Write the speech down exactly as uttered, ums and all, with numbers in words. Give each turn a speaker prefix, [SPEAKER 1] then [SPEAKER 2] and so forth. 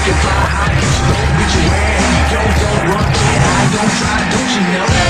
[SPEAKER 1] can fly high, don't get your way. Don't, don't run, kid, I don't try, don't you know?